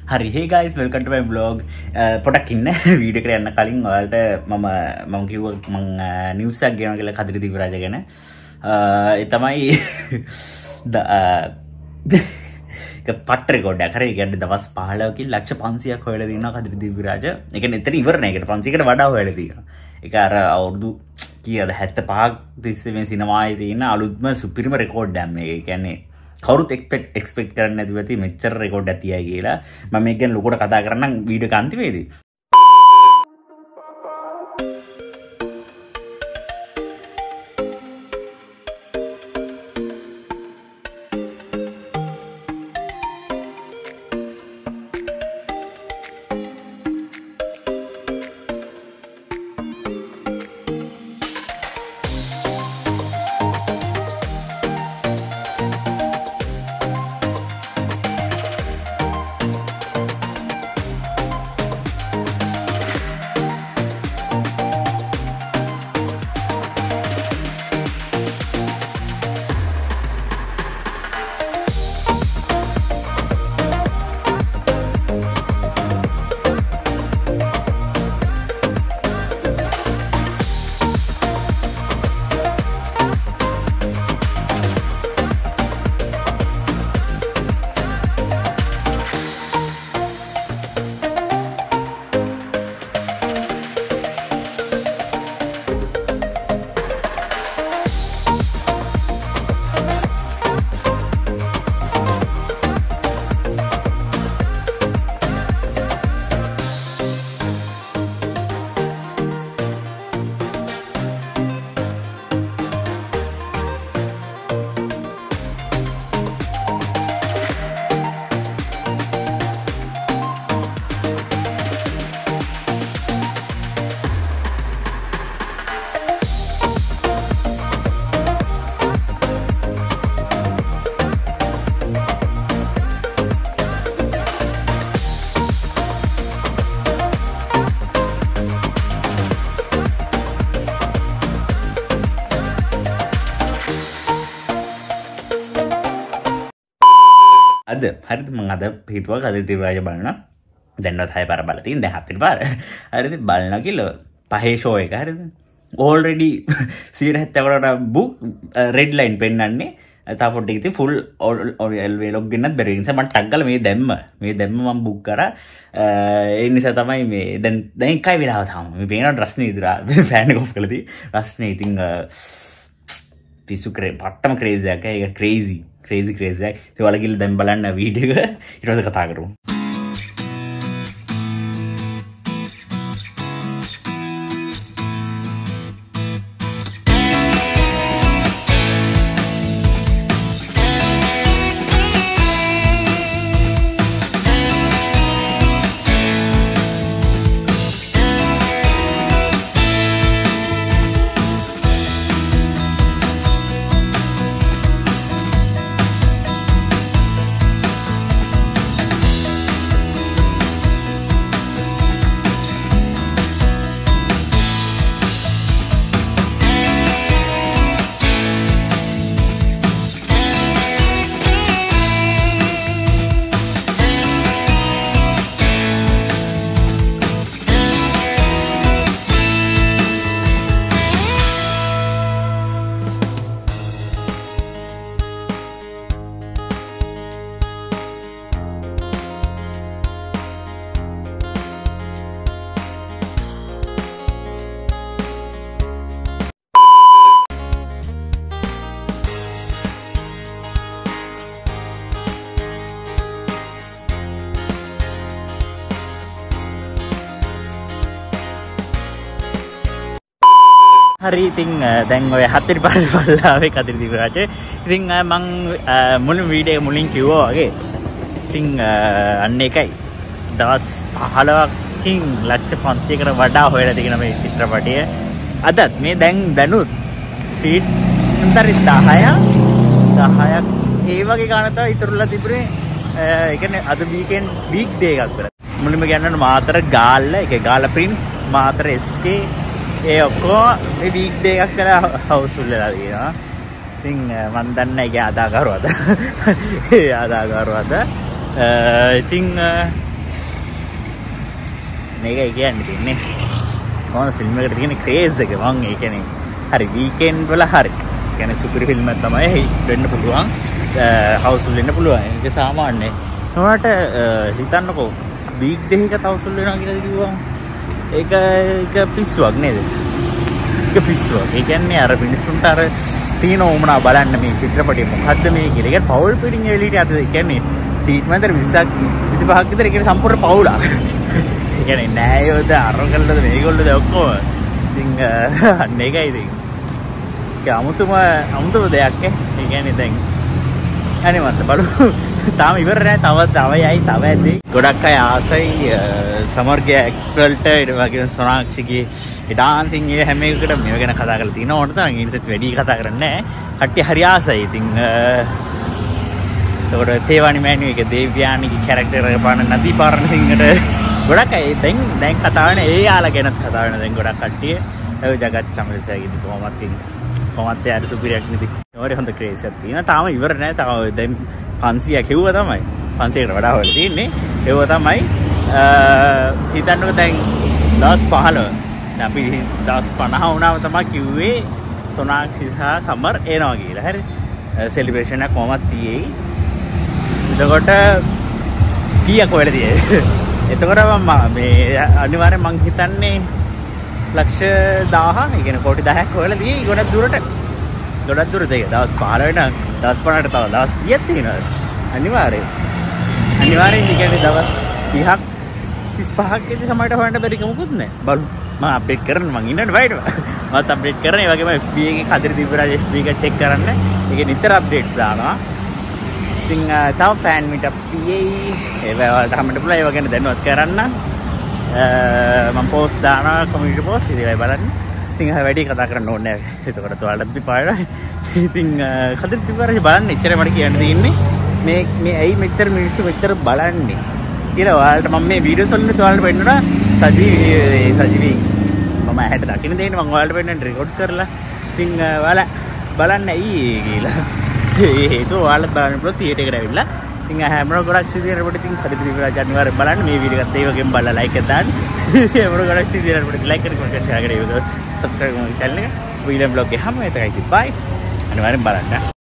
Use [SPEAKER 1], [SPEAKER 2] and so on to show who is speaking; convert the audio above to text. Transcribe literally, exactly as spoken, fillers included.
[SPEAKER 1] Hari, hey guys, welcome to my vlog. Podak inna video එක යන්න කලින් ඔයාලට මම මම කිව්වා මම news එකක් ගෙනවා කියලා Kadira Divya Raja ගැන. ඒ තමයි ඒක පට් රෙකෝඩ් එකක්. හරි, ඒ කියන්නේ දවස් පහළොවකින් ලක්ෂ පන්සියයක් හොයලා දිනනවා Kadira Divya Raja. ඒ කියන්නේ එතන ඉවර නෑ. ඒකට පන්සියකට වඩා හොයලා තියෙනවා. ඒක අර අවුරුදු කීයද හැත්තෑපහක් තිස්සේ මේ සිනමාවේ තියෙන අලුත්ම සුපිරිම රෙකෝඩ් එකක් මේක. ඒ කියන්නේ කවුරුත් එක්ස්පෙක්ට් එක්ස්පෙක්ට් කරන්නේ නැතුව ඇති මෙච්චර රෙකෝඩ් එකක් තියයි කියලා. මම මේක ගැන ලොකුට කතා කරන්නම් වීඩියෝ එක අන්තිමේදී. අද හරිද මම අද හිතුවා Kadira Divya Raja බලනවා. දැන්වත් හය පාර බලලා තියෙන දැන් හතර පාර. හරිද බලනවා කියලා පහේ ෂෝ එක හරිද. already සියයට හැත්තෑවකට book red line පෙන්නන්නේ. තාපොත් ටික ඉතින් full ඔය log වෙන්නත් බැරි නිසා මම ටග් ගාලා මේ දැම්ම. මේ දැම්ම මම book කරා. ඒ නිසා තමයි මේ දැන් දැන් එකයි වෙලාව තාම. මේ පේනවා රස්නේ ඉදලා ෆෑන් එක ඔෆ් කරලා තියෙන්නේ. රස්නේ ඉතින් පිස්සු කරේ පට්ටම craze එකක්. ඒක crazy crazy crazy එකක්. ඒ වල ගිහලා දැන් බලන්න වීඩියෝ එක ඊට පස්සේ කතා කරමු. හරි ඉතින් දැන් ඔය හතර පාර බලලා ආවේ Kadira Divya Raja. ඉතින් මම මුලින් වීඩියෝ එක මුලින් කිව්වා වගේ ඉතින් අන්න එකයි දවස් පහළොවකින් ලක්ෂ පන්සියයකට වඩා හොයලා තියෙන මේ චිත්‍රපටය. අදත් මේ දැන් දැනුත් සීට් උන්තරි දහයක් දහයක් ඒ වගේ ගාන තමයි ඉතුරුලා තිබුණේ. ඒ කියන්නේ අද වීකෙන්ඩ් වීක් ඩේ එකක් කරා. මුලින්ම කියන්න මාතර ගාල්ල ඒක Galle prince Matara S K ඒ ඔක්කොම මේ වීක් ඩේ එකක් කරලා හවුස්ෆුල් වෙලා තියෙනවා. ඉතින් මම දන්නේ නැහැ ඒක ආදාගරුවද. ඒ ආදාගරුවද. ඉතින් මේකයි කියන්නේ තින්නේ. මොන ෆිල්ම් එකකට තියෙන ක්‍රේස් එක මං ඒ කියන්නේ හරි වීකෙන්ඩ් වල හරි. කියන්නේ සුපිරි ෆිල්ම් එකක් තමයි වෙන්න පුළුවන්. හවුස්ෆුල් වෙන්න පුළුවන්. ඒක සාමාන්‍යයි. ඒකට හිතන්නකෝ වීක් ඩේ එකත් හවුස්ෆුල් වෙනවා කියලා කිව්වම ඒක ඒක පිස්සුවක් නේද? ඒක පිස්සුවක්. ඒ කියන්නේ අර මිනිස්සුන්ට අර තියෙන ඕමනා බලන්න මේ චිත්‍රපටය මොකද්ද මේ කියලා. ඒක පවුල් පිටින් එලිට අද කියන්නේ සීට් මැදට විස්සක් විසිපහක් විතර ඒක සම්පූර්ණ පවුලක්. ඒ කියන්නේ නෑයෝද අරගල්ලද මේගොල්ලෝද ඔක්කොම. ඉතින් අන්න ඒකයි ඉතින්. ඒක අමුතුම අමුතුම දෙයක් නේ. ඒ කියන්නේ දැන් අනේ මන්ද බලමු. තාම ඉවර නෑ. තව තව යයි තව ඇද්දි. ගොඩක් අය ආසයි සමර්ගේ ඇක්ටර්ට ඊට වගේම සොනාක්ෂිගේ ඒ ඩාන්සින් ඒ හැම එකකටම මේව ගැන කතා කරලා තිනවා. ඕන තරම් ඊටත් වැඩි කතා කරන්නේ නෑ. කට්ටිය හරි ආසයි. ඉතින් ඒකට තේවානි මෑණියෝ එක දේව්‍යානිගේ කැරක්ටර් එක පාන නදී පාරණ සිංහට ගොඩක් අය දැන් දැන් කතා වෙන ඒ යාලා ගැනත් කතා වෙන දැන් ගොඩක් කට්ටිය. ඒ ජගත් චමලසෑගේ කොහොමත් ඉන්නේ. කොහොමත් යාර සුපිරියක් නෙති. ඒවල හොඳ ක්‍රේස් එකක් තියෙනවා. තාම ඉවර නෑ. තව දැන් පන්සියක් හෙව්වා තමයි. පන්සියකට වඩා හොයලා තියෙන්නේ. ඒව තමයි හිතන්නකෝ දැන් දවස් පහළොව. දැන් අපි දවස් පනහ වුණාම තමයි කිව්වේ සොනාක්ෂි සහ සමර් එනවා කියලා. හරි. සෙලිබ්‍රේෂන් එක කොහොමද තියෙයි. එතකොට කීයක් වෙලා තියෙයි. එතකොට මම මේ අනිවාර්යෙන් මං හිතන්නේ ලක්ෂ දහයක්, ඒ කියන්නේ කෝටි දහයක් හොයලා තියෙයි ගොඩක් දුරට. ගොඩක් දුරට ඒක දවස් පහළ වෙන දවස් පනහට තව දවස් කීයක් තියෙනවද? අනිවාර්යෙන්. අනිවාර්යෙන් ඒ කියන්නේ දවස් තිහක් තිස් පහක් ඉඳි සමහරට හොයන්න බැරි කමකුත් නැහැ. බලමු. මම අප්ඩේට් කරන්න මං ඉන්නනේ බයිට. මමත් අප්ඩේට් කරන. ඒ වගේම එෆ් බී එකේ කදිර දිව්‍යරාජ එෆ් බී එක චෙක් කරන්න. ඒකේ නිතර අප්ඩේට්ස් දානවා. ඉතින් තව ෆෑන් මීට් අප් තියෙයි. ඒව වලට හැමදේම පුළුවන්. ඒව ගැන දැනුවත් කරන්න. මම පෝස්ට් දානවා කමියුනිටි පෝස්ට්. ඉතින් බලන්න. ඉතින් වැඩි කතා කරන්න ඕනේ නැහැ. එතකොට ඔයාලට දිපාරයි. ඉතින් කදිර දිව්‍යරාජ බලන්න එච්චර මට කියන්න තියෙන්නේ. මේ මේ ඇයි මෙච්චර මිනිස්සු මෙච්චර බලන්නේ කියලා ඔයාලට මම මේ වීඩියෝස් වලින් ඔයාලට පෙන්නනවා. සජීවී සජීවී මම ඇහැට දකින්න දෙන්නේ මම ඔයාලට පෙන්නන්න රෙකෝඩ් කරලා. ඉතින් ඔයාලා බලන්න ඇයි කියලා. ඒක ඔයාලට බලන්න පුළුවන් තියටර් එකට ඇවිල්ලා. ඉතින් හැමෝම ගොඩක් සිදිනකොට ඉතින් කදිර දිව්‍යරාජ අනිවාර්යෙන් බලන්න මේ වීඩියෝ එකත් ඒ වගේම බලලා ලයික් එකක් දාන්න. හැමෝම ගොඩක් සිදිනකොට ලයික් කරලා කමෙන්ට් ෂෙයාර් කරලා සබ්ස්ක්‍රයිබ් කරන්න channel එක. ඊළඟ vlog එක හැම වෙලේම bye. අනිවාර්යෙන් බලන්න.